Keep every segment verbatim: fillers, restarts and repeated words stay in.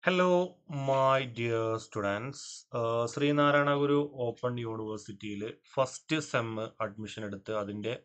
Hello, my dear students. Ah Sreenarayana Guru open യൂണിവേഴ്സിറ്റിയിൽ first sem admission എടുത്ത് അതിൻ്റെ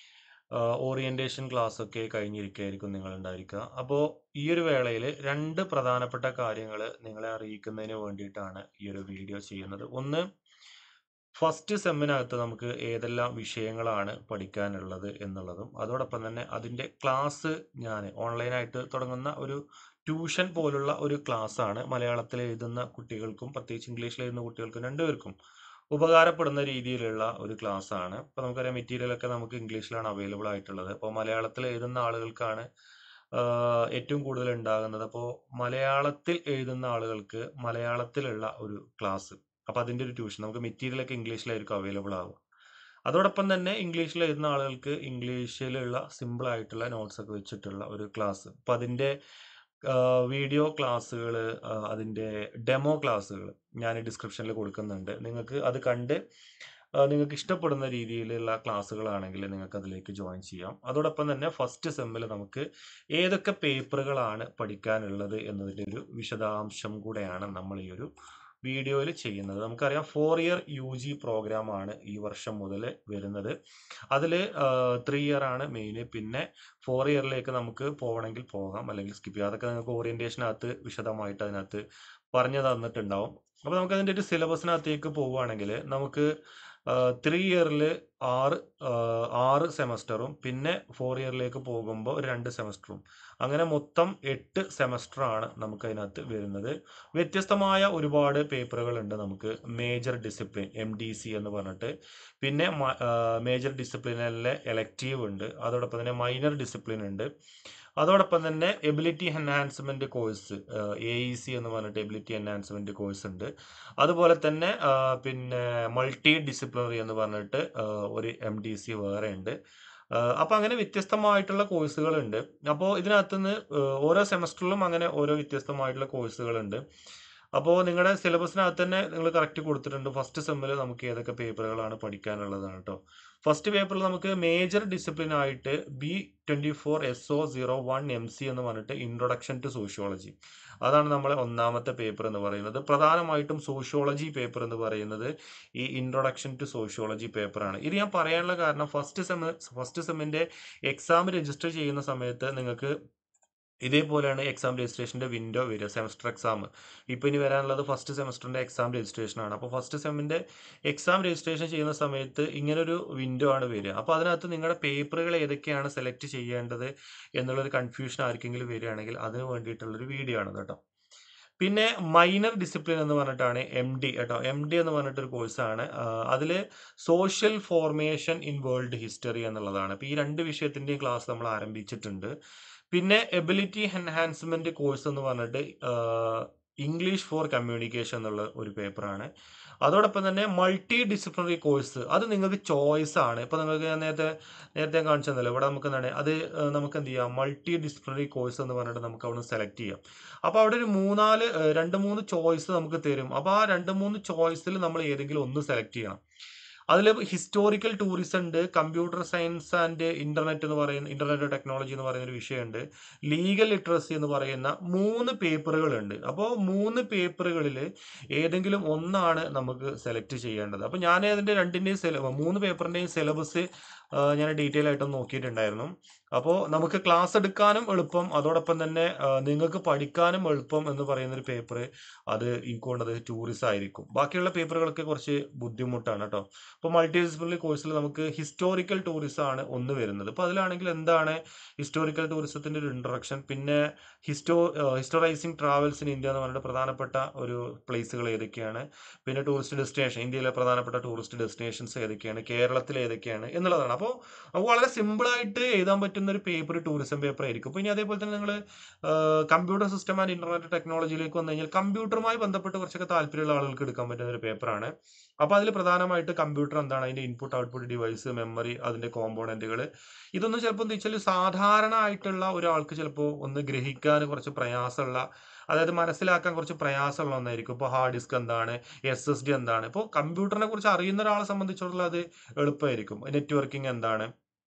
ഓറിയന്റേഷൻ ക്ലാസ് ഒക്കെ കഴിഞ്ഞിരിക്കുകയായിരിക്കും നിങ്ങൾ ഉണ്ടായിരിക്കുക. അപ്പോൾ ഈ ഒരു വേളയിൽ രണ്ട് പ്രധാനപ്പെട്ട കാര്യങ്ങൾ നിങ്ങളെ അറിയിക്കുന്നതിന് വേണ്ടിയിട്ടാണ് ഈ ഒരു വീഡിയോ ചെയ്യുന്നത്. ഒന്ന്, ഫസ്റ്റ് സെമ്മിനകത്ത് നമുക്ക് ഏതെല്ലാം വിഷയങ്ങളാണ് പഠിക്കാനുള്ളത് എന്നുള്ളതും അതോടൊപ്പം തന്നെ അതിൻ്റെ ക്ലാസ് ഞാൻ ഓൺലൈനായിട്ട് തുടങ്ങുന്ന ഒരു ട്യൂഷൻ പോലുള്ള ഒരു ക്ലാസ് ആണ്. മലയാളത്തിൽ എഴുതുന്ന കുട്ടികൾക്കും പ്രത്യേകിച്ച് ഇംഗ്ലീഷിൽ എഴുതുന്ന കുട്ടികൾക്കും രണ്ടുപേർക്കും ഉപകാരപ്പെടുന്ന രീതിയിലുള്ള ഒരു ക്ലാസ് ആണ്. ഇപ്പോൾ നമുക്കറിയാം, മെറ്റീരിയൽ ഒക്കെ നമുക്ക് ഇംഗ്ലീഷിലാണ് അവൈലബിൾ ആയിട്ടുള്ളത്. അപ്പോൾ മലയാളത്തിൽ എഴുതുന്ന ആളുകൾക്കാണ് ആഹ് ഏറ്റവും കൂടുതൽ ഉണ്ടാകുന്നത്. അപ്പോൾ മലയാളത്തിൽ എഴുതുന്ന ആളുകൾക്ക് മലയാളത്തിലുള്ള ഒരു ക്ലാസ്, അപ്പോൾ അതിൻ്റെ ഒരു ട്യൂഷൻ നമുക്ക് മെറ്റീരിയലൊക്കെ ഇംഗ്ലീഷിലായിരിക്കും അവൈലബിൾ ആവുക. അതോടൊപ്പം തന്നെ ഇംഗ്ലീഷിൽ എഴുതുന്ന ആളുകൾക്ക് ഇംഗ്ലീഷിലുള്ള സിമ്പിൾ ആയിട്ടുള്ള നോട്ട്സ് ഒക്കെ വെച്ചിട്ടുള്ള ഒരു ക്ലാസ്. അപ്പോൾ അതിൻ്റെ വീഡിയോ ക്ലാസ്സുകൾ, അതിൻ്റെ ഡെമോ ക്ലാസ്സുകൾ ഞാൻ ഡിസ്ക്രിപ്ഷനിൽ കൊടുക്കുന്നുണ്ട്. നിങ്ങൾക്ക് അത് കണ്ട് ആ, നിങ്ങൾക്ക് ഇഷ്ടപ്പെടുന്ന രീതിയിലുള്ള ക്ലാസ്സുകളാണെങ്കിൽ നിങ്ങൾക്ക് അതിലേക്ക് ജോയിൻ ചെയ്യാം. അതോടൊപ്പം തന്നെ ഫസ്റ്റ് സെമ്മിൽ നമുക്ക് ഏതൊക്കെ പേപ്പറുകളാണ് പഠിക്കാനുള്ളത് എന്നതിൻ്റെ ഒരു വിശദാംശം കൂടെയാണ് നമ്മൾ ഈ ഒരു വീഡിയോയിൽ ചെയ്യുന്നത്. നമുക്കറിയാം, ഫോർ ഇയർ യു ജി പ്രോഗ്രാമാണ് ഈ വർഷം മുതൽ വരുന്നത്. അതിൽ ത്രീ ഇയർ ആണ് മെയിൻ. പിന്നെ ഫോർ ഇയറിലേക്ക് നമുക്ക് പോകണമെങ്കിൽ പോകാം, അല്ലെങ്കിൽ സ്കിപ്പ് ചെയ്യാം. അതൊക്കെ നിങ്ങൾക്ക് ഓറിയന്റേഷനകത്ത് വിശദമായിട്ട് അതിനകത്ത് പറഞ്ഞു തന്നിട്ടുണ്ടാവും. അപ്പോൾ നമുക്ക് അതിൻ്റെ ഒരു സിലബസിനകത്തേക്ക് പോവുകയാണെങ്കിൽ നമുക്ക് ത്രീ ഇയറിൽ ആറ് ആഹ് ആറ് സെമസ്റ്ററും പിന്നെ ഫോർ ഇയറിലേക്ക് പോകുമ്പോൾ ഒരു രണ്ട് സെമസ്റ്ററും, അങ്ങനെ മൊത്തം എട്ട് സെമസ്റ്ററാണ് നമുക്ക് അതിനകത്ത് വരുന്നത്. വ്യത്യസ്തമായ ഒരുപാട് പേപ്പറുകളുണ്ട്. നമുക്ക് major discipline M D C എന്ന് പറഞ്ഞിട്ട്, പിന്നെ മേജർ ഡിസിപ്ലിനിലെ എലക്റ്റീവ് ഉണ്ട്, അതോടൊപ്പം തന്നെ മൈനർ ഡിസിപ്ലിൻ ഉണ്ട്, അതോടൊപ്പം തന്നെ ability enhancement course A E C എന്ന് പറഞ്ഞിട്ട് എബിലിറ്റി എൻഹാൻസ്മെന്റ് കോഴ്സ് ഉണ്ട്. അതുപോലെ തന്നെ ആ, പിന്നെ മൾട്ടി ഡിസിപ്ലിനറി എന്ന് പറഞ്ഞിട്ട് ആ, ഒരു എം ഡി സി വേറെ ഉണ്ട്. അപ്പോൾ അങ്ങനെ വ്യത്യസ്തമായിട്ടുള്ള കോഴ്സുകളുണ്ട്. അപ്പോൾ ഇതിനകത്തുനിന്ന് ഓരോ സെമസ്റ്ററിലും അങ്ങനെ ഓരോ വ്യത്യസ്തമായിട്ടുള്ള കോഴ്സുകളുണ്ട്. അപ്പോൾ നിങ്ങളുടെ സിലബസിനകത്ത് തന്നെ നിങ്ങൾ കറക്റ്റ് കൊടുത്തിട്ടുണ്ട്. ഫസ്റ്റ് സെമ്മിൽ നമുക്ക് ഏതൊക്കെ പേപ്പറുകളാണ് പഠിക്കാനുള്ളതാണ് കേട്ടോ. ഫസ്റ്റ് പേപ്പറിൽ നമുക്ക് മേജർ ഡിസിപ്ലിൻ ആയിട്ട് B twenty four S O zero one M C എന്ന് പറഞ്ഞിട്ട് ഇൻട്രൊഡക്ഷൻ ടു സോഷ്യോളജി, അതാണ് നമ്മളെ ഒന്നാമത്തെ പേപ്പർ എന്ന് പറയുന്നത്. പ്രധാനമായിട്ടും സോഷ്യോളജി പേപ്പർ എന്ന് പറയുന്നത് ഈ ഇൻട്രൊഡക്ഷൻ ടു സോഷ്യോളജി പേപ്പറാണ്. ഇത് ഞാൻ പറയാനുള്ള കാരണം, ഫസ്റ്റ് സെം ഫസ്റ്റ് സെമ്മിന്റെ എക്സാം രജിസ്റ്റർ ചെയ്യുന്ന സമയത്ത് നിങ്ങൾക്ക് ഇതേപോലെയാണ് എക്സാം രജിസ്ട്രേഷൻ്റെ വിൻഡോ വരിക. സെമസ്റ്റർ എക്സാം ഇപ്പോൾ ഇനി വരാനുള്ളത് ഫസ്റ്റ് സെമസ്റ്ററിൻ്റെ എക്സാം രജിസ്ട്രേഷൻ ആണ്. അപ്പോൾ ഫസ്റ്റ് സെമ്മിൻ്റെ എക്സാം രജിസ്ട്രേഷൻ ചെയ്യുന്ന സമയത്ത് ഇങ്ങനൊരു വിൻഡോ ആണ് വരിക. അപ്പോൾ അതിനകത്ത് നിങ്ങളുടെ പേപ്പറുകൾ ഏതൊക്കെയാണ് സെലക്ട് ചെയ്യേണ്ടത് എന്നുള്ളൊരു കൺഫ്യൂഷൻ ആർക്കെങ്കിലും വരികയാണെങ്കിൽ അതിന് വേണ്ടിയിട്ടുള്ളൊരു വീഡിയോ ആണ് കേട്ടോ. പിന്നെ മൈനർ ഡിസിപ്ലിൻ എന്ന് പറഞ്ഞിട്ടാണ് എം ഡി കേട്ടോ. എം ഡി എന്ന് പറഞ്ഞിട്ടൊരു കോഴ്സാണ്. അതിൽ social formation in world history എന്നുള്ളതാണ്. അപ്പോൾ ഈ രണ്ട് വിഷയത്തിൻ്റെയും ക്ലാസ് നമ്മൾ ആരംഭിച്ചിട്ടുണ്ട്. പിന്നെ എബിലിറ്റി എൻഹാൻസ്മെന്റ് കോഴ്സ് എന്ന് പറഞ്ഞിട്ട് ഇംഗ്ലീഷ് ഫോർ കമ്മ്യൂണിക്കേഷൻ എന്നുള്ള ഒരു പേപ്പറാണ്. അതോടൊപ്പം തന്നെ മൾട്ടി ഡിസിപ്ലിനറി കോഴ്സ്, അത് നിങ്ങൾക്ക് ചോയ്സ് ആണ്. ഇപ്പോൾ നിങ്ങൾക്ക് ഞാൻ നേരത്തെ നേരത്തെ കാണിച്ചു തന്നല്ലോ, ഇവിടെ നമുക്ക് എന്താണ് അത് ഏഹ് നമുക്ക് എന്ത് ചെയ്യാം, മൾട്ടി ഡിസിപ്ലിനറി കോഴ്സ് എന്ന് പറഞ്ഞിട്ട് നമുക്ക് അവിടെ സെലക്ട് ചെയ്യാം. അപ്പോൾ അവിടെ ഒരു മൂന്നാല് ഏഹ് രണ്ട് മൂന്ന് ചോയ്സ് നമുക്ക് തരും. അപ്പോൾ ആ രണ്ട് മൂന്ന് ചോയ്സിൽ നമ്മൾ ഏതെങ്കിലും ഒന്ന് സെലക്ട് ചെയ്യണം. അതിൽ ഹിസ്റ്റോറിക്കൽ ടൂറിസം ഉണ്ട്, കമ്പ്യൂട്ടർ സയൻസ് ആൻഡ് ഇന്റർനെറ്റ് എന്ന് പറയുന്ന ഇന്റർനെറ്റ് ടെക്നോളജി എന്ന് പറയുന്ന ഒരു വിഷയമുണ്ട്, ലീഗൽ ലിറ്ററസി എന്ന് പറയുന്ന മൂന്ന് പേപ്പറുകളുണ്ട്. അപ്പോൾ മൂന്ന് പേപ്പറുകളിൽ ഏതെങ്കിലും ഒന്നാണ് നമുക്ക് സെലക്ട് ചെയ്യേണ്ടത്. അപ്പോൾ ഞാൻ അതിൻ്റെ രണ്ടിൻ്റെയും സില മൂന്ന് പേപ്പറിൻ്റെയും സിലബസ് ഞാൻ ഡീറ്റെയിൽ ആയിട്ടൊന്ന് നോക്കിയിട്ടുണ്ടായിരുന്നു. അപ്പോൾ നമുക്ക് ക്ലാസ് എടുക്കാനും എളുപ്പം, അതോടൊപ്പം തന്നെ ആ, നിങ്ങൾക്ക് പഠിക്കാനും എളുപ്പം എന്ന് പറയുന്ന ഒരു പേപ്പർ, അത് എനിക്ക് തോന്നുന്നത് ടൂറിസം ആയിരിക്കും. ബാക്കിയുള്ള പേപ്പറുകളൊക്കെ കുറച്ച് ബുദ്ധിമുട്ടാണ് കേട്ടോ. ഇപ്പോൾ മൾട്ടി ഡിസിപ്ലിനറി കോഴ്സിൽ നമുക്ക് ഹിസ്റ്റോറിക്കൽ ടൂറിസം ആണ് ഒന്ന് വരുന്നത്. അപ്പോൾ അതിലാണെങ്കിൽ എന്താണ് ഹിസ്റ്റോറിക്കൽ ടൂറിസത്തിൻ്റെ ഒരു ഇൻട്രൊഡക്ഷൻ, പിന്നെ histo historising travels in India എന്ന് പറഞ്ഞിട്ട് പ്രധാനപ്പെട്ട ഒരു പ്ലേസുകൾ ഏതൊക്കെയാണ്, പിന്നെ ടൂറിസ്റ്റ് ഡെസ്റ്റിനേഷൻ, ഇന്ത്യയിലെ പ്രധാനപ്പെട്ട ടൂറിസ്റ്റ് ഡെസ്റ്റിനേഷൻസ് ഏതൊക്കെയാണ്, കേരളത്തിൽ ഏതൊക്കെയാണ് എന്നുള്ളതാണ്. അപ്പോൾ നമുക്ക് വളരെ സിമ്പിളായിട്ട് എഴുതാൻ പറ്റുന്ന ഒരു പേപ്പർ ടൂറിസം പേപ്പർ ആയിരിക്കും. അപ്പോൾ ഇനി അതേപോലെ തന്നെ നിങ്ങൾ കമ്പ്യൂട്ടർ സിസ്റ്റം ആൻഡ് ഇന്റർനെറ്റ് ടെക്നോളജിയിലേക്ക് വന്നു കഴിഞ്ഞാൽ കമ്പ്യൂട്ടറുമായി ബന്ധപ്പെട്ട് കുറച്ചൊക്കെ താല്പര്യമുള്ള ആളുകൾക്ക് എടുക്കാൻ പറ്റുന്ന ഒരു പേപ്പറാണ്. അപ്പോൾ അതിൽ പ്രധാനമായിട്ട് കമ്പ്യൂട്ടർ എന്താണ്, അതിൻ്റെ ഇൻപുട്ട് ഔട്ട്പുട്ട് ഡിവൈസ്, മെമ്മറി, അതിൻ്റെ കോമ്പോണന്റുകൾ, ഇതൊന്നും ചിലപ്പോൾ എന്താ വെച്ചാൽ സാധാരണ ആയിട്ടുള്ള ഒരാൾക്ക് ചിലപ്പോൾ ഒന്ന് ഗ്രഹിക്കാൻ കുറച്ച് പ്രയാസമുള്ള, അതായത് മനസ്സിലാക്കാൻ കുറച്ച് പ്രയാസമുള്ള ഒന്നായിരിക്കും. ഇപ്പോൾ ഹാർഡ് ഡിസ്ക് എന്താണ്, എസ് എസ് ഡി എന്താണ്. ഇപ്പോൾ കമ്പ്യൂട്ടറിനെ കുറിച്ച് അറിയുന്ന ഒരാളെ സംബന്ധിച്ചിടത്തോളം അത് എളുപ്പമായിരിക്കും. നെറ്റ്വർക്കിംഗ് എന്താണ്,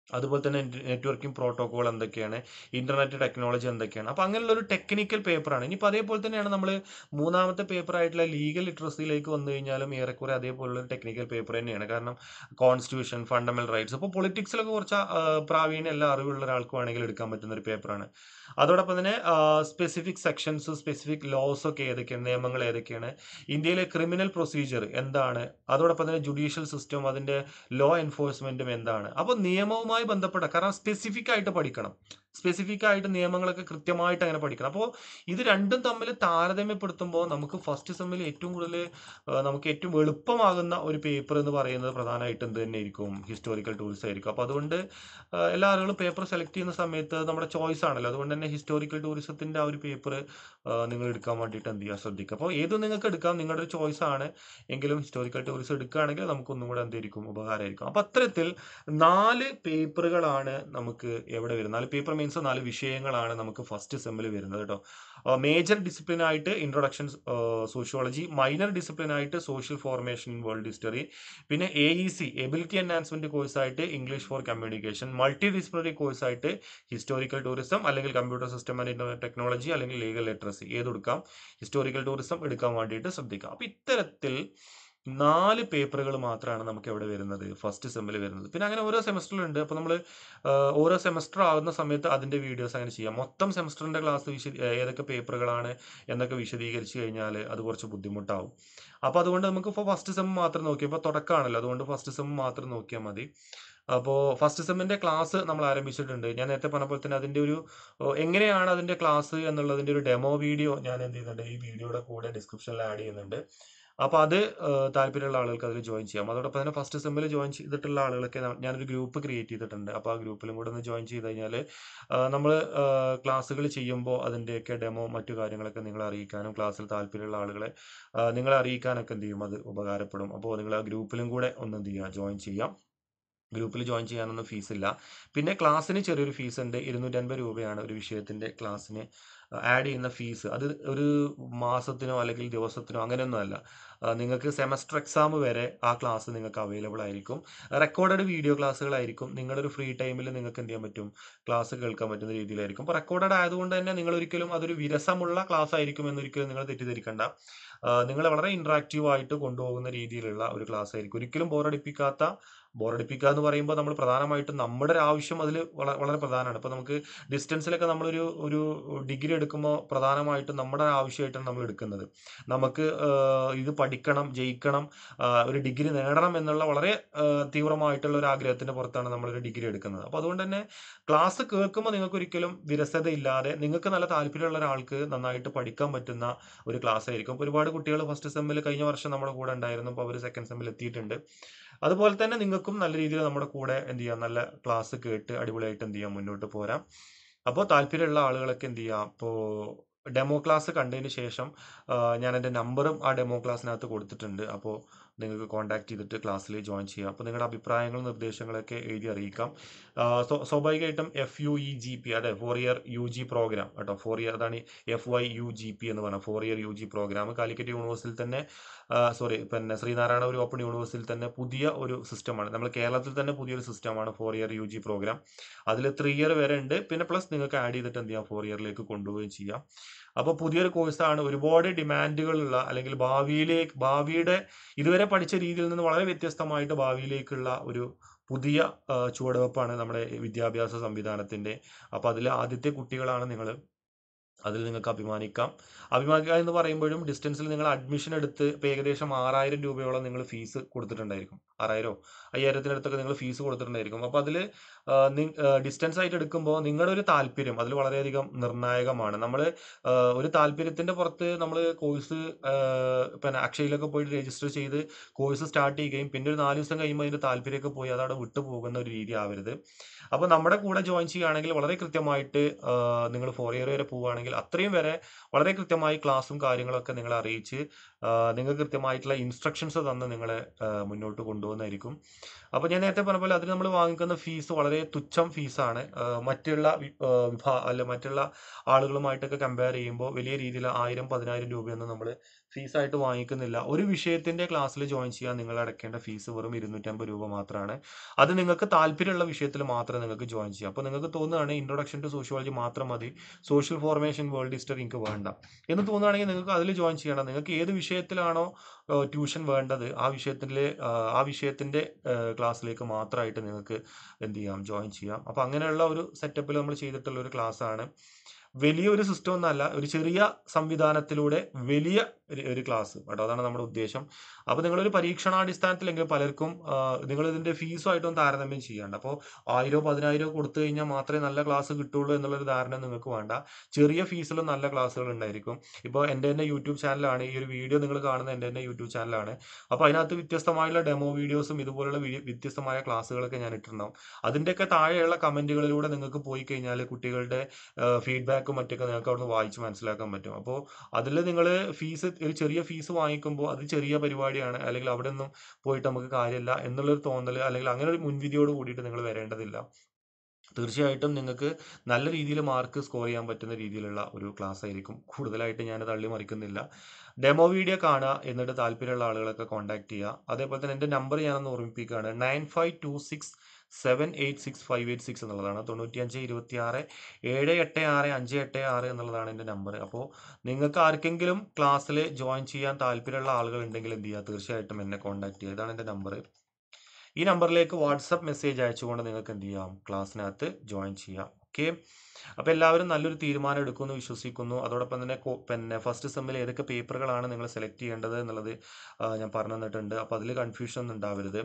അതുപോലെ തന്നെ നെറ്റ്വർക്കിംഗ് പ്രോട്ടോകോൾ എന്തൊക്കെയാണ്, ഇന്റർനെറ്റ് ടെക്നോളജി എന്തൊക്കെയാണ്. അപ്പോൾ അങ്ങനെയുള്ള ഒരു ടെക്നിക്കൽ പേപ്പറാണ്. ഇനിയിപ്പോൾ അതേപോലെ തന്നെയാണ് നമ്മൾ മൂന്നാമത്തെ പേപ്പർ ആയിട്ടുള്ള ലീഗൽ ലിറ്ററസിയിലേക്ക് വന്നു കഴിഞ്ഞാലും ഏറെക്കുറെ അതേപോലുള്ള ടെക്നിക്കൽ പേപ്പർ തന്നെയാണ്. കാരണം കോൺസ്റ്റിറ്റ്യൂഷൻ, ഫണ്ടമെന്റൽ റൈറ്റ്സ്, ഇപ്പോൾ പൊളിറ്റിക്സിലൊക്കെ കുറച്ച് ആ, പ്രാവീണ്യം എല്ലാ അറിവുള്ള ഒരാൾക്ക് വേണമെങ്കിൽ എടുക്കാൻ പറ്റുന്ന ഒരു പേപ്പറാണ്. അതോടൊപ്പം തന്നെ സ്പെസിഫിക് സെക്ഷൻസ്, സ്പെസിഫിക് ലോസ് ഒക്കെ ഏതൊക്കെയാണ്, നിയമങ്ങൾ ഏതൊക്കെയാണ്, ഇന്ത്യയിലെ ക്രിമിനൽ പ്രൊസീജിയർ എന്താണ്, അതോടൊപ്പം തന്നെ ജുഡീഷ്യൽ സിസ്റ്റം, അതിന്റെ ലോ എൻഫോഴ്സ്മെന്റും എന്താണ്. അപ്പോൾ നിയമവുമായി ബന്ധപ്പെട്ട, കാരണം സ്പെസിഫിക് ആയിട്ട് പഠിക്കണം, സ്പെസിഫിക് ആയിട്ട് നിയമങ്ങളൊക്കെ കൃത്യമായിട്ട് അങ്ങനെ പഠിക്കണം. അപ്പോൾ ഇത് രണ്ടും തമ്മിൽ താരതമ്യപ്പെടുത്തുമ്പോൾ നമുക്ക് ഫസ്റ്റ് സെമ്മിൽ ഏറ്റവും കൂടുതൽ നമുക്ക് ഏറ്റവും എളുപ്പമാകുന്ന ഒരു പേപ്പർ എന്ന് പറയുന്നത് പ്രധാനമായിട്ടും എന്ത് തന്നെയായിരിക്കും, ഹിസ്റ്റോറിക്കൽ ടൂൾസ് ആയിരിക്കും. അപ്പോൾ അതുകൊണ്ട് ആ, എല്ലാ ആളുകളും പേപ്പർ സെലക്ട് ചെയ്യുന്ന സമയത്ത് നമ്മുടെ ചോയ്സ് ആണല്ലോ, അതുകൊണ്ട് തന്നെ ഹിസ്റ്റോറിക്കൽ ടൂറിസത്തിന്റെ ആ ഒരു പേപ്പർ നിങ്ങൾ എടുക്കാൻ വേണ്ടിയിട്ട് എന്ത് ചെയ്യുക, ശ്രദ്ധിക്കുക. അപ്പോൾ ഏതും നിങ്ങൾക്ക് എടുക്കാം, നിങ്ങളുടെ ഒരു ചോയ്സ് ആണ്. എങ്കിലും ഹിസ്റ്റോറിക്കൽ ടൂറിസം എടുക്കുകയാണെങ്കിൽ നമുക്കൊന്നും കൂടെ എന്തായിരിക്കും, ഉപകാരമായിരിക്കും. അപ്പോൾ അത്തരത്തിൽ നാല് പേപ്പറുകളാണ് നമുക്ക് എവിടെ വരുന്നത്. നാല് പേപ്പർ മീൻസ് നാല് വിഷയങ്ങളാണ് നമുക്ക് ഫസ്റ്റ് സെമ്മിൽ വരുന്നത് കേട്ടോ. മേജർ ഡിസിപ്ലിൻ ആയിട്ട് ഇൻട്രൊഡക്ഷൻ സോഷ്യോളജി, മൈനർ ഡിസിപ്ലിൻ ആയിട്ട് social formation in world history, പിന്നെ A E C ability enhancement course ആയിട്ട് English for communication, multi disciplinary course ആയിട്ട് ഹിസ്റ്റോറിക്കൽ ടൂറിസം അല്ലെങ്കിൽ computer system and internet technology അല്ലെങ്കിൽ ലീഗൽ ലിറ്ററസി, ഏതെടുക്കാം, historical tourism എടുക്കാൻ വേണ്ടിയിട്ട് ശ്രദ്ധിക്കാം. അപ്പൊ ഇത്തരത്തിൽ നാല് പേപ്പറുകൾ മാത്രമാണ് നമുക്ക് എവിടെ വരുന്നത്, ഫസ്റ്റ് സെമ്മിൽ വരുന്നത്. പിന്നെ അങ്ങനെ ഓരോ സെമസ്റ്ററിലുണ്ട്. അപ്പോൾ നമ്മൾ ഓരോ സെമസ്റ്റർ ആകുന്ന സമയത്ത് അതിന്റെ വീഡിയോസ് അങ്ങനെ ചെയ്യാം. മൊത്തം സെമസ്റ്ററിന്റെ ക്ലാസ് വിശദ ഏതൊക്കെ പേപ്പറുകളാണ് എന്നൊക്കെ വിശദീകരിച്ച് കഴിഞ്ഞാൽ അത് കുറച്ച് ബുദ്ധിമുട്ടാവും. അപ്പോൾ അതുകൊണ്ട് നമുക്ക് ഇപ്പോൾ ഫസ്റ്റ് സെം മാത്രം നോക്കിയാൽ, ഇപ്പോൾ തുടക്കമാണല്ലോ, അതുകൊണ്ട് ഫസ്റ്റ് സെം മാത്രം നോക്കിയാൽ മതി. അപ്പോൾ ഫസ്റ്റ് സെമ്മിന്റെ ക്ലാസ് നമ്മൾ ആരംഭിച്ചിട്ടുണ്ട്. ഞാൻ നേരത്തെ പറഞ്ഞ പോലെ തന്നെ അതിന്റെ ഒരു ഓ, എങ്ങനെയാണ് അതിന്റെ ക്ലാസ് എന്നുള്ളതിന്റെ ഒരു ഡെമോ വീഡിയോ ഞാൻ എന്ത് ചെയ്യുന്നുണ്ട്, ഈ വീഡിയോയുടെ കൂടെ ഡിസ്ക്രിപ്ഷനിൽ ആഡ് ചെയ്യുന്നുണ്ട്. അപ്പോൾ അത് ഏഹ്, താല്പര്യമുള്ള ആളുകൾക്ക് അതിൽ ജോയിൻ ചെയ്യാം. അതോടൊപ്പം തന്നെ ഫസ്റ്റ് സെമ്മിൽ ജോയിൻ ചെയ്തിട്ടുള്ള ആളുകളൊക്കെ ന- ഞാനൊരു ഗ്രൂപ്പ് ക്രിയേറ്റ് ചെയ്തിട്ടുണ്ട്. അപ്പോൾ ആ ഗ്രൂപ്പിലും കൂടെ ഒന്ന് ജോയിൻ ചെയ്ത് കഴിഞ്ഞാൽ നമ്മൾ ക്ലാസ്സുകൾ ചെയ്യുമ്പോൾ അതിൻ്റെയൊക്കെ ഡെമോ മറ്റു കാര്യങ്ങളൊക്കെ നിങ്ങളെ അറിയിക്കാനും ക്ലാസ്സിൽ താല്പര്യമുള്ള ആളുകളെ ആ, നിങ്ങളെ അറിയിക്കാനൊക്കെ എന്ത് ചെയ്യും, അത് ഉപകാരപ്പെടും. അപ്പോൾ നിങ്ങൾ ആ ഗ്രൂപ്പിലും കൂടെ ഒന്ന് എന്ത് ചെയ്യുക, ജോയിൻ ചെയ്യാം. ഗ്രൂപ്പിൽ ജോയിൻ ചെയ്യാനൊന്നും ഫീസില്ല. പിന്നെ ക്ലാസ്സിന് ചെറിയൊരു ഫീസ് ഉണ്ട്. ഇരുന്നൂറ്റൻപത് രൂപയാണ് ഒരു വിഷയത്തിന്റെ ക്ലാസ്സിന് ആഡ് ചെയ്യുന്ന ഫീസ്. അത് ഒരു മാസത്തിനോ അല്ലെങ്കിൽ ദിവസത്തിനോ അങ്ങനെയൊന്നും അല്ല. ആ, നിങ്ങൾക്ക് സെമസ്റ്റർ എക്സാം വരെ ആ ക്ലാസ് നിങ്ങൾക്ക് അവൈലബിൾ ആയിരിക്കും. റെക്കോർഡഡ് വീഡിയോ ക്ലാസ്സുകളായിരിക്കും. നിങ്ങളുടെ ഒരു ഫ്രീ ടൈമിൽ നിങ്ങൾക്ക് എന്ത് ചെയ്യാൻ പറ്റും, ക്ലാസ് കേൾക്കാൻ പറ്റുന്ന രീതിയിലായിരിക്കും. അപ്പോൾ റെക്കോർഡഡ് ആയതുകൊണ്ട് തന്നെ നിങ്ങൾ ഒരിക്കലും അതൊരു വിരസമുള്ള ക്ലാസ് ആയിരിക്കും എന്നൊരിക്കലും നിങ്ങൾ തെറ്റിദ്ധരിക്കണ്ട. നിങ്ങൾ വളരെ ഇന്ററാക്റ്റീവ് ആയിട്ട് കൊണ്ടുപോകുന്ന രീതിയിലുള്ള ഒരു ക്ലാസ് ആയിരിക്കും. ഒരിക്കലും ബോറടിപ്പിക്കാത്ത, ബോറടിപ്പിക്കുക എന്ന് പറയുമ്പോൾ നമ്മൾ പ്രധാനമായിട്ടും നമ്മുടെ ഒരു ആവശ്യം അതിൽ വളരെ പ്രധാനമാണ്. ഇപ്പോൾ നമുക്ക് ഡിസ്റ്റൻസിലൊക്കെ നമ്മളൊരു ഒരു ഡിഗ്രി എടുക്കുമ്പോൾ പ്രധാനമായിട്ടും നമ്മുടെ ആവശ്യമായിട്ടാണ് നമ്മൾ എടുക്കുന്നത്. നമുക്ക് ആഹ്, ഇത് പഠിക്കണം, ജയിക്കണം, ആഹ്, ഒരു ഡിഗ്രി നേടണം എന്നുള്ള വളരെ ആഹ്, തീവ്രമായിട്ടുള്ള ഒരു ആഗ്രഹത്തിന്റെ പുറത്താണ് നമ്മളൊരു ഡിഗ്രി എടുക്കുന്നത്. അപ്പോൾ അതുകൊണ്ട് തന്നെ ക്ലാസ് കേൾക്കുമ്പോൾ നിങ്ങൾക്ക് ഒരിക്കലും വിരസതയില്ലാതെ നിങ്ങൾക്ക് നല്ല താല്പര്യമുള്ള ഒരാൾക്ക് നന്നായിട്ട് പഠിക്കാൻ പറ്റുന്ന ഒരു ക്ലാസ് ആയിരിക്കും. ഇപ്പോൾ ഒരുപാട് കുട്ടികൾ ഫസ്റ്റ് സെമ്മിൽ കഴിഞ്ഞ വർഷം നമ്മുടെ കൂടെ ഉണ്ടായിരുന്നു. അപ്പോൾ അവർ സെക്കൻഡ് സെമ്മിൽ എത്തിയിട്ടുണ്ട്. അതുപോലെ തന്നെ നിങ്ങൾക്കും നല്ല രീതിയിൽ നമ്മുടെ കൂടെ എന്ത് ചെയ്യാം, നല്ല ക്ലാസ് കേട്ട് അടിപൊളിയായിട്ട് എന്ത് ചെയ്യാം, മുന്നോട്ട് പോരാം. അപ്പോൾ താല്പര്യമുള്ള ആളുകളൊക്കെ എന്ത് ചെയ്യാം, അപ്പോൾ ഡെമോ ക്ലാസ് കണ്ടതിന് ശേഷം ആ, ഞാൻ എൻ്റെ നമ്പറും ആ ഡെമോ ക്ലാസ്സിനകത്ത് കൊടുത്തിട്ടുണ്ട്. അപ്പോൾ നിങ്ങൾക്ക് കോൺടാക്ട് ചെയ്തിട്ട് ക്ലാസ്സിൽ ജോയിൻ ചെയ്യാം. അപ്പോൾ നിങ്ങളുടെ അഭിപ്രായങ്ങളും നിർദ്ദേശങ്ങളൊക്കെ എഴുതി അറിയിക്കാം. ആ, സ്വ- സ്വാഭാവികമായിട്ടും F U E G P, അതെ four year U G programme കേട്ടോ, ഫോർ ഇയർ അതാണ് F Y U G P എന്ന് പറഞ്ഞാൽ four year U G programme Calicut യൂണിവേഴ്സിറ്റിയിൽ തന്നെ, സോറി പിന്നെ ശ്രീനാരായണ ഒരു ഓപ്പൺ യൂണിവേഴ്സിറ്റിയിൽ തന്നെ പുതിയ ഒരു സിസ്റ്റമാണ്. നമ്മൾ കേരളത്തിൽ തന്നെ പുതിയൊരു സിസ്റ്റമാണ് four year U G programme. അതിൽ ത്രീ ഇയർ വരെ ഉണ്ട്. പിന്നെ പ്ലസ് നിങ്ങൾക്ക് ആഡ് ചെയ്തിട്ട് എന്ത് ചെയ്യാം, ഫോർ ഇയറിലേക്ക് കൊണ്ടുപോവുകയും ചെയ്യാം. അപ്പോൾ പുതിയൊരു കോഴ്സാണ്. ഒരുപാട് ഡിമാൻഡുകളുള്ള അല്ലെങ്കിൽ ഭാവിയിലേക്ക്, ഭാവിയുടെ ഇതുവരെ പഠിച്ച രീതിയിൽ നിന്ന് വളരെ വ്യത്യസ്തമായിട്ട് ഭാവിയിലേക്കുള്ള ഒരു പുതിയ ആ, ചുവടുവെപ്പാണ് നമ്മുടെ വിദ്യാഭ്യാസ സംവിധാനത്തിന്റെ. അപ്പോൾ അതിൽ ആദ്യത്തെ കുട്ടികളാണ് നിങ്ങൾ. അതിൽ നിങ്ങൾക്ക് അഭിമാനിക്കാം. അഭിമാനിക്കുക എന്ന് പറയുമ്പോഴും ഡിസ്റ്റൻസിൽ നിങ്ങൾ അഡ്മിഷൻ എടുത്ത് ഇപ്പോൾ ഏകദേശം ആറായിരം രൂപയോളം നിങ്ങൾ ഫീസ് കൊടുത്തിട്ടുണ്ടായിരിക്കും. ആറായിരോ അയ്യായിരത്തിനടുത്തൊക്കെ നിങ്ങൾ ഫീസ് കൊടുത്തിട്ടുണ്ടായിരിക്കും. അപ്പോൾ അതിൽ ഡിസ്റ്റൻസ് ആയിട്ട് എടുക്കുമ്പോൾ നിങ്ങളുടെ ഒരു താല്പര്യം അതിൽ വളരെയധികം നിർണായകമാണ്. നമ്മൾ ഒരു താല്പര്യത്തിന്റെ പുറത്ത് നമ്മൾ കോഴ്സ് പിന്നെ അക്ഷയയിലൊക്കെ പോയിട്ട് രജിസ്റ്റർ ചെയ്ത് കോഴ്സ് സ്റ്റാർട്ട് ചെയ്യുകയും പിന്നെ ഒരു നാല് ദിവസം കഴിയുമ്പോൾ അതിന്റെ താല്പര്യമൊക്കെ പോയി അതവിടെ വിട്ടു പോകുന്ന ഒരു രീതി ആവരുത്. അപ്പോൾ നമ്മുടെ കൂടെ ജോയിൻ ചെയ്യുകയാണെങ്കിൽ വളരെ കൃത്യമായിട്ട് നിങ്ങൾ ഫോർ ഇയർ വരെ പോവുകയാണെങ്കിൽ ആണെങ്കിൽ അത്രയും വരെ വളരെ കൃത്യമായി ക്ലാസ്സും കാര്യങ്ങളൊക്കെ നിങ്ങളെ അറിയിച്ച് നിങ്ങൾക്ക് കൃത്യമായിട്ടുള്ള ഇൻസ്ട്രക്ഷൻസ് തന്ന് നിങ്ങളെ മുന്നോട്ട് കൊണ്ടുപോകുന്നതായിരിക്കും. അപ്പോൾ ഞാൻ നേരത്തെ പറഞ്ഞ പോലെ അതിന് നമ്മൾ വാങ്ങിക്കുന്ന ഫീസ് വളരെ തുച്ഛം ഫീസാണ്. മറ്റുള്ള വിഭാ അല്ല മറ്റുള്ള ആളുകളുമായിട്ടൊക്കെ കമ്പയർ ചെയ്യുമ്പോൾ വലിയ രീതിയിൽ ആയിരം പതിനായിരം രൂപയൊന്നും നമ്മൾ ഫീസായിട്ട് വാങ്ങിക്കുന്നില്ല. ഒരു വിഷയത്തിന്റെ ക്ലാസ്സിൽ ജോയിൻ ചെയ്യാൻ നിങ്ങൾ അടയ്ക്കേണ്ട ഫീസ് വെറും ഇരുന്നൂറ്റമ്പത് രൂപ മാത്രമാണ്. അത് നിങ്ങൾക്ക് താല്പര്യമുള്ള വിഷയത്തിൽ മാത്രമേ നിങ്ങൾക്ക് ജോയിൻ ചെയ്യാം. അപ്പോൾ നിങ്ങൾക്ക് തോന്നുകയാണ് ഇൻട്രൊഡക്ഷൻ ടു സോഷ്യോളജി മാത്രം മതി, സോഷ്യൽ ഫോർമേഷൻ വേൾഡ് ഹിസ്റ്ററി എനിക്ക് വേണ്ട എന്ന് തോന്നുകയാണെങ്കിൽ നിങ്ങൾക്ക് അതിൽ ജോയിൻ ചെയ്യണം. നിങ്ങൾക്ക് ഏത് വിഷയത്തിലാണോ ട്യൂഷൻ വേണ്ടത് ആ വിഷയത്തിലെ ആ വിഷയത്തിന്റെ ക്ലാസ്സിലേക്ക് മാത്രമായിട്ട് നിങ്ങൾക്ക് എന്ത് ചെയ്യാം, ജോയിൻ ചെയ്യാം. അപ്പോൾ അങ്ങനെയുള്ള ഒരു സെറ്റപ്പിൽ നമ്മൾ ചെയ്തിട്ടുള്ള ഒരു ക്ലാസ്സാണ്. വലിയൊരു സിസ്റ്റം ഒന്നല്ല, ഒരു ചെറിയ സംവിധാനത്തിലൂടെ വലിയ ഒരു ക്ലാസ് കേട്ടോ, അതാണ് നമ്മുടെ ഉദ്ദേശം. അപ്പോൾ നിങ്ങളൊരു പരീക്ഷണാടിസ്ഥാനത്തിലെങ്കിലും പലർക്കും നിങ്ങൾ ഇതിന്റെ ഫീസുമായിട്ടൊന്നും താരതമ്യം ചെയ്യാണ്ട്. അപ്പോൾ ആയിരോ പതിനായിരോ കൊടുത്തു കഴിഞ്ഞാൽ മാത്രമേ നല്ല ക്ലാസ് കിട്ടുള്ളൂ എന്നുള്ളൊരു ധാരണ നിങ്ങൾക്ക് വേണ്ട. ചെറിയ ഫീസിലും നല്ല ക്ലാസ്സുകൾ ഉണ്ടായിരിക്കും. ഇപ്പോൾ എൻ്റെ തന്നെ യൂട്യൂബ് ചാനലാണ്, ഈ ഒരു വീഡിയോ നിങ്ങൾ കാണുന്ന എൻ്റെ തന്നെ യൂട്യൂബ് ചാനലാണ്. അപ്പോൾ അതിനകത്ത് വ്യത്യസ്തമായുള്ള ഡെമോ വീഡിയോസും ഇതുപോലുള്ള വ്യത്യസ്തമായ ക്ലാസ്സുകളൊക്കെ ഞാൻ ഇട്ടിട്ടുണ്ടാവും. അതിൻ്റെയൊക്കെ താഴെയുള്ള കമന്റുകളിലൂടെ നിങ്ങൾക്ക് പോയി കഴിഞ്ഞാൽ കുട്ടികളുടെ ഫീഡ്ബാക്കും മറ്റൊക്കെ നിങ്ങൾക്ക് അവിടുന്ന് വായിച്ച് മനസ്സിലാക്കാൻ പറ്റും. അപ്പോൾ അതിൽ നിങ്ങൾ ഫീസ് ഒരു ചെറിയ ഫീസ് വാങ്ങിക്കുമ്പോൾ അത് ചെറിയ പരിപാടിയാണ്, അല്ലെങ്കിൽ അവിടെ ഒന്നും പോയിട്ട് നമുക്ക് കാര്യമില്ല എന്നുള്ളൊരു തോന്നൽ, അല്ലെങ്കിൽ അങ്ങനെ ഒരു മുൻവിധിയോട് കൂടിയിട്ട് നിങ്ങൾ വരേണ്ടതില്ല. തീർച്ചയായിട്ടും നിങ്ങൾക്ക് നല്ല രീതിയിൽ മാർക്ക് സ്കോർ ചെയ്യാൻ പറ്റുന്ന രീതിയിലുള്ള ഒരു ക്ലാസ് ആയിരിക്കും. കൂടുതലായിട്ട് ഞാൻ തള്ളി മറിക്കുന്നില്ല. ഡെമോ വീഡിയോ കാണുക, എന്നിട്ട് താല്പര്യമുള്ള ആളുകളൊക്കെ കോൺടാക്ട് ചെയ്യുക. അതേപോലെ തന്നെ എൻ്റെ നമ്പർ ഞാനൊന്ന് ഓർമ്മിപ്പിക്കുകയാണ്, nine five two six seven eight six five eight six എന്നുള്ളതാണ്. തൊണ്ണൂറ്റിയഞ്ച് ഇരുപത്തി ആറ് ഏഴ് എട്ട് ആറ് അഞ്ച് എട്ട് ആറ് എന്നുള്ളതാണ് എൻ്റെ നമ്പർ. അപ്പോൾ നിങ്ങൾക്ക് ആർക്കെങ്കിലും ക്ലാസ്സിൽ ജോയിൻ ചെയ്യാൻ താല്പര്യമുള്ള ആളുകൾ ഉണ്ടെങ്കിൽ എന്ത് ചെയ്യുക, തീർച്ചയായിട്ടും എന്നെ കോൺടാക്ട് ചെയ്യുക. ഇതാണ് എൻ്റെ നമ്പർ. ഈ നമ്പറിലേക്ക് വാട്സപ്പ് മെസ്സേജ് അയച്ചുകൊണ്ട് നിങ്ങൾക്ക് എന്ത് ചെയ്യാം, ക്ലാസ്സിനകത്ത് ജോയിൻ ചെയ്യാം. ഓക്കെ, അപ്പോൾ എല്ലാവരും നല്ലൊരു തീരുമാനം എടുക്കുമെന്ന് വിശ്വസിക്കുന്നു. അതോടൊപ്പം തന്നെ പിന്നെ ഫസ്റ്റ് സെമ്മിൽ ഏതൊക്കെ പേപ്പറുകളാണ് നിങ്ങൾ സെലക്ട് ചെയ്യേണ്ടത് എന്നുള്ളത് ഞാൻ പറഞ്ഞു തന്നിട്ടുണ്ട്. അപ്പോൾ അതിൽ കൺഫ്യൂഷൻ ഒന്നും ഉണ്ടാവരുത്.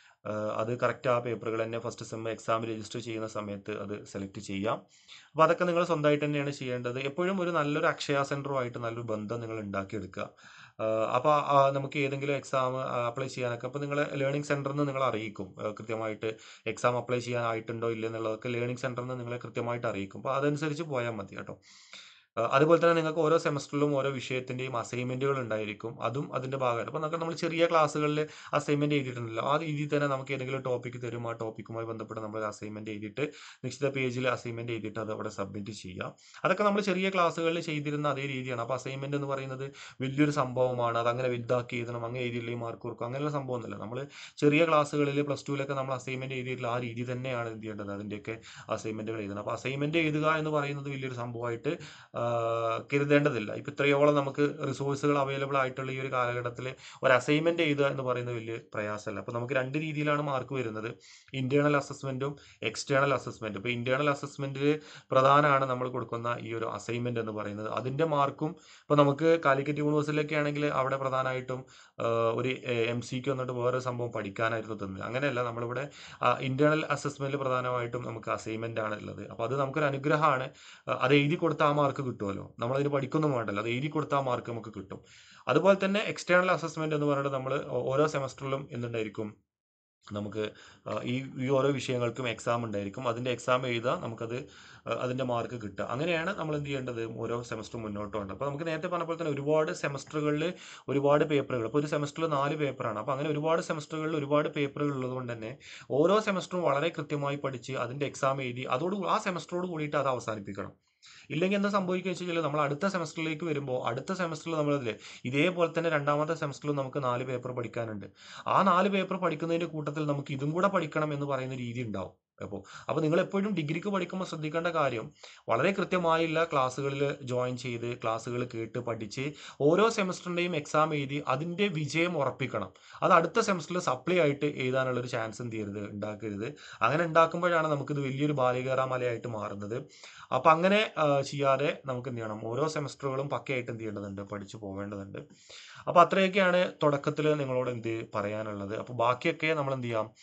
അത് കറക്റ്റ് ആ പേപ്പറുകൾ തന്നെ ഫസ്റ്റ് സെം എക്സാം രജിസ്റ്റർ ചെയ്യുന്ന സമയത്ത് അത് സെലക്ട് ചെയ്യാം. അപ്പോൾ അതൊക്കെ നിങ്ങൾ സ്വന്തമായിട്ട് തന്നെയാണ് ചെയ്യേണ്ടത്. എപ്പോഴും ഒരു നല്ലൊരു അക്ഷയ സെൻറ്ററുമായിട്ട് നല്ലൊരു ബന്ധം നിങ്ങൾ ഉണ്ടാക്കിയെടുക്കുക. അപ്പോൾ നമുക്ക് ഏതെങ്കിലും എക്സാം അപ്ലൈ ചെയ്യാനൊക്കെ അപ്പോൾ നിങ്ങൾ ലേണിംഗ് സെൻറ്ററിൽ നിന്ന് നിങ്ങൾ അറിയിക്കും കൃത്യമായിട്ട് എക്സാം അപ്ലൈ ചെയ്യാനായിട്ടുണ്ടോ ഇല്ല എന്നുള്ളതൊക്കെ ലേണിംഗ് സെൻറ്ററിൽ നിന്ന് നിങ്ങളെ കൃത്യമായിട്ട് അറിയിക്കും. അപ്പോൾ അതനുസരിച്ച് പോയാൽ മതി കേട്ടോ. അതുപോലെ തന്നെ നിങ്ങൾക്ക് ഓരോ സെമസ്റ്ററിലും ഓരോ വിഷയത്തിൻ്റെയും അസൈൻമെൻറ്റുകൾ ഉണ്ടായിരിക്കും. അതും അതിൻ്റെ ഭാഗമാണ്. അപ്പോൾ നമുക്ക് നമ്മൾ ചെറിയ ക്ലാസ്സുകളിൽ അസൈൻമെൻറ്റ് എഴുതിയിട്ടുണ്ടല്ലോ, ആ രീതിയിൽ തന്നെ നമുക്ക് ഏതെങ്കിലും ടോപ്പിക്ക് തരും, ആ ടോപ്പിക്കുമായി ബന്ധപ്പെട്ട് നമ്മൾ അസൈൻമെൻറ്റ് എഴുതിയിട്ട് നിശ്ചിത പേജിൽ അസൈൻമെൻറ്റ് എഴുതിയിട്ട് അത് അവിടെ സബ്മിറ്റ് ചെയ്യുക. അതൊക്കെ നമ്മൾ ചെറിയ ക്ലാസ്സുകളിൽ ചെയ്തിരുന്ന അതേ രീതിയാണ്. അപ്പോൾ അസൈൻമെൻറ്റ് എന്ന് പറയുന്നത് വലിയൊരു സംഭവമാണ്, അതങ്ങനെ വലുതാക്കി എഴുതണം, അങ്ങനെ എഴുതിയില്ലെങ്കിൽ മാർക്ക് കൊടുക്കും, അങ്ങനെയുള്ള സംഭവമൊന്നുമില്ല. നമ്മൾ ചെറിയ ക്ലാസ്സുകളിൽ പ്ലസ് ടുവിലൊക്കെ നമ്മൾ അസൈൻമെൻറ്റ് എഴുതിയിട്ടുള്ള ആ രീതി തന്നെയാണ് എന്ത് ചെയ്യേണ്ടത്, അതിൻ്റെയൊക്കെ അസൈൻമെൻറ്റുകൾ എഴുതണം. അപ്പോൾ അസൈൻമെൻറ്റ് എഴുതുക എന്ന് പറയുന്നത് വലിയൊരു സംഭവമായിട്ട് കരുതേണ്ടതില്ല. ഇപ്പം ഇത്രയോളം നമുക്ക് റിസോഴ്സുകൾ അവൈലബിൾ ആയിട്ടുള്ള ഈ ഒരു കാലഘട്ടത്തിൽ ഒരു അസൈൻമെൻറ്റ് എഴുതുക എന്ന് പറയുന്നത് വലിയ പ്രയാസമല്ല. അപ്പോൾ നമുക്ക് രണ്ട് രീതിയിലാണ് മാർക്ക് വരുന്നത്, ഇന്റേണൽ അസസ്മെൻറ്റും എക്സ്റ്റേണൽ അസസ്മെൻറ്റും. ഇപ്പോൾ ഇന്റേണൽ അസസ്മെൻറ്റിൽ പ്രധാനമാണ് നമ്മൾ കൊടുക്കുന്ന ഈ ഒരു അസൈൻമെൻറ്റ് എന്ന് പറയുന്നത്. അതിൻ്റെ മാർക്കും ഇപ്പോൾ നമുക്ക് കാലിക്കറ്റ് യൂണിവേഴ്സിറ്റിയിലൊക്കെ ആണെങ്കിൽ അവിടെ പ്രധാനമായിട്ടും ഒരു എം സി ക്യു എന്നിട്ട് വേറെ സംഭവം പഠിക്കാനായിരുന്നു തന്നത്. അങ്ങനെയല്ല, നമ്മളിവിടെ ഇന്റേണൽ അസസ്മെൻറ്റിൽ പ്രധാനമായിട്ടും നമുക്ക് അസൈൻമെൻ്റ് ആണ് ഉള്ളത്. അപ്പോൾ അത് നമുക്കൊരു അനുഗ്രഹമാണ്. അത് എഴുതി കൊടുത്താൽ ആ മാർക്ക് കിട്ടുമല്ലോ, നമ്മളതിന് പഠിക്കൊന്നും വേണ്ടല്ലോ, അത് എഴുതി കൊടുത്താൽ ആ മാർക്ക് നമുക്ക് കിട്ടും. അതുപോലെ തന്നെ എക്സ്റ്റേണൽ അസസ്മെന്റ് എന്ന് പറയുന്നത് നമ്മൾ ഓരോ സെമസ്റ്ററിലും എന്തുണ്ടായിരിക്കും, നമുക്ക് ഈ ഈ ഓരോ വിഷയങ്ങൾക്കും എക്സാം ഉണ്ടായിരിക്കും. അതിൻ്റെ എക്സാം എഴുതുക, നമുക്കത് അതിൻ്റെ മാർക്ക് കിട്ടുക. അങ്ങനെയാണ് നമ്മൾ എന്ത് ചെയ്യേണ്ടത്, ഓരോ സെമസ്റ്റർ മുന്നോട്ട് പോകേണ്ടത്. അപ്പോൾ നമുക്ക് നേരത്തെ പറഞ്ഞ പോലെ തന്നെ ഒരുപാട് സെമസ്റ്ററുകളിൽ ഒരുപാട് പേപ്പറുകൾ, ഇപ്പോൾ ഒരു സെമസ്റ്ററിൽ നാല് പേപ്പറാണ്. അപ്പോൾ അങ്ങനെ ഒരുപാട് സെമസ്റ്ററുകളിൽ ഒരുപാട് പേപ്പറുകൾ ഉള്ളതുകൊണ്ട് തന്നെ ഓരോ സെമസ്റ്ററും വളരെ കൃത്യമായി പഠിച്ച് അതിൻ്റെ എക്സാം എഴുതി അതോട് ആ സെമസ്റ്ററോട് കൂടിയിട്ട് അത് അവസാനിപ്പിക്കണം. ഇല്ലെങ്കിൽ എന്താ സംഭവിക്കുക വെച്ച് കഴിഞ്ഞാൽ നമ്മൾ അടുത്ത സെമസ്റ്ററിലേക്ക് വരുമ്പോൾ അടുത്ത സെമസ്റ്ററിൽ നമ്മളതിലെ ഇതേപോലെ തന്നെ രണ്ടാമത്തെ സെമസ്റ്ററിൽ നമുക്ക് നാല് പേപ്പർ പഠിക്കാനുണ്ട്. ആ നാല് പേപ്പർ പഠിക്കുന്നതിൻ്റെ കൂട്ടത്തിൽ നമുക്ക് ഇതും കൂടെ പഠിക്കണം എന്ന് പറയുന്ന രീതി ഉണ്ടാവും. അപ്പോൾ അപ്പോൾ നിങ്ങൾ എപ്പോഴും ഡിഗ്രിക്ക് പഠിക്കുമ്പോൾ ശ്രദ്ധിക്കേണ്ട കാര്യം, വളരെ കൃത്യമായുള്ള ക്ലാസ്സുകളിൽ ജോയിൻ ചെയ്ത് ക്ലാസ്സുകൾ കേട്ട് പഠിച്ച് ഓരോ സെമസ്റ്ററിൻ്റെയും എക്സാം എഴുതി അതിൻ്റെ വിജയം ഉറപ്പിക്കണം. അത് അടുത്ത സെമസ്റ്ററിൽ സപ്ലൈ ആയിട്ട് എഴുതാനുള്ളൊരു ചാൻസ് എന്ത് ചെയ്യരുത്, ഉണ്ടാക്കരുത്. അങ്ങനെ ഉണ്ടാക്കുമ്പോഴാണ് നമുക്കിത് വലിയൊരു ബാലികേറാമലയായിട്ട് മാറുന്നത്. അപ്പം അങ്ങനെ ചെയ്യാതെ നമുക്ക് എന്ത് ചെയ്യണം, ഓരോ സെമസ്റ്ററുകളും പക്കയായിട്ട് എന്ത് ചെയ്യേണ്ടതുണ്ട്, പഠിച്ചു പോകേണ്ടതുണ്ട്. അപ്പോൾ അത്രയൊക്കെയാണ് തുടക്കത്തിൽ നിങ്ങളോട് എന്ത് പറയാനുള്ളത്. അപ്പോൾ ബാക്കിയൊക്കെ നമ്മൾ എന്ത് ചെയ്യാം,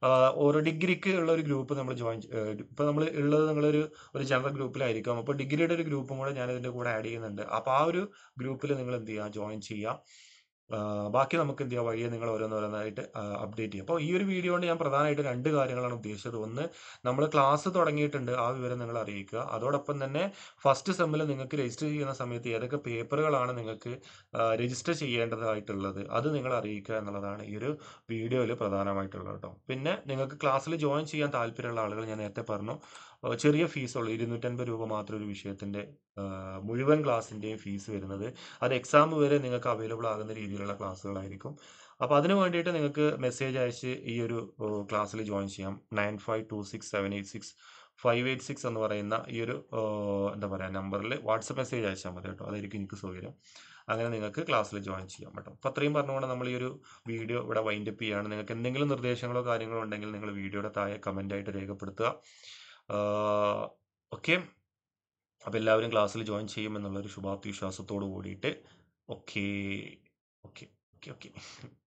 ഓരോ ഡിഗ്രിക്ക് ഉള്ള ഒരു ഗ്രൂപ്പ് നമ്മൾ ജോയിൻ, ഇപ്പോൾ നമ്മൾ ഉള്ളത് നിങ്ങളൊരു ഒരു ജനറൽ ഗ്രൂപ്പിലായിരിക്കും. അപ്പോൾ ഡിഗ്രിയുടെ ഒരു ഗ്രൂപ്പും കൂടെ ഞാൻ ഇതിൻ്റെ കൂടെ ആഡ് ചെയ്യുന്നുണ്ട്. അപ്പോൾ ആ ഒരു ഗ്രൂപ്പിൽ നിങ്ങൾ എന്ത് ചെയ്യുക, ജോയിൻ ചെയ്യുക. ബാക്കി നമുക്ക് എന്ത് ചെയ്യാം, വഴിയെ നിങ്ങൾ ഓരോന്നോരോന്നായിട്ട് അപ്ഡേറ്റ് ചെയ്യാം. അപ്പോൾ ഈ ഒരു വീഡിയോ കൊണ്ട് ഞാൻ പ്രധാനമായിട്ട് രണ്ട് കാര്യങ്ങളാണ് ഉദ്ദേശിച്ചത്. ഒന്ന്, നമ്മൾ ക്ലാസ് തുടങ്ങിയിട്ടുണ്ട്, ആ വിവരം നിങ്ങൾ അറിയിക്കുക. അതോടൊപ്പം തന്നെ ഫസ്റ്റ് സെമ്മിൽ നിങ്ങൾക്ക് രജിസ്റ്റർ ചെയ്യുന്ന സമയത്ത് ഏതൊക്കെ പേപ്പറുകളാണ് നിങ്ങൾക്ക് രജിസ്റ്റർ ചെയ്യേണ്ടതായിട്ടുള്ളത് അത് നിങ്ങൾ അറിയിക്കുക എന്നുള്ളതാണ് ഈ ഒരു വീഡിയോയിൽ പ്രധാനമായിട്ടുള്ളത് കേട്ടോ. പിന്നെ നിങ്ങൾക്ക് ക്ലാസ്സിൽ ജോയിൻ ചെയ്യാൻ താല്പര്യമുള്ള ആളുകൾ, ഞാൻ നേരത്തെ പറഞ്ഞു, ചെറിയ ഫീസുള്ളൂ, ഇരുന്നൂറ്റൻപത് രൂപ മാത്രം ഒരു വിഷയത്തിൻ്റെ മുഴുവൻ ക്ലാസ്സിൻ്റെയും ഫീസ് വരുന്നത്. അത് എക്സാം വരെ നിങ്ങൾക്ക് അവൈലബിൾ ആകുന്ന രീതിയിലുള്ള ക്ലാസ്സുകളായിരിക്കും. അപ്പോൾ അതിന് വേണ്ടിയിട്ട് നിങ്ങൾക്ക് മെസ്സേജ് അയച്ച് ഈ ഒരു ക്ലാസ്സിൽ ജോയിൻ ചെയ്യാം. Nine five two six seven eight six five eight six എന്ന് പറയുന്ന ഈ ഒരു എന്താ പറയുക നമ്പറിൽ വാട്സപ്പ് മെസ്സേജ് അയച്ചാൽ മതി കേട്ടോ. അതായിരിക്കും എനിക്ക് സൗകര്യം. അങ്ങനെ നിങ്ങൾക്ക് ക്ലാസ്സിൽ ജോയിൻ ചെയ്യാം കേട്ടോ. അപ്പോൾ അത്രയും പറഞ്ഞുകൊണ്ട് നമ്മൾ ഈ ഒരു വീഡിയോ ഇവിടെ വൈൻഡപ്പ് ചെയ്യുകയാണ്. നിങ്ങൾക്ക് എന്തെങ്കിലും നിർദ്ദേശങ്ങളോ കാര്യങ്ങളോ ഉണ്ടെങ്കിൽ നിങ്ങൾ വീഡിയോയുടെ താഴെ കമൻ്റായിട്ട് രേഖപ്പെടുത്തുക. ഓക്കെ, അപ്പോൾ എല്ലാവരും ക്ലാസ്സിൽ ജോയിൻ ചെയ്യുമെന്നുള്ളൊരു ശുഭാപ്തി വിശ്വാസത്തോട് കൂടിയിട്ട് ഓക്കെ ഓക്കെ ഓക്കെ ഓക്കെ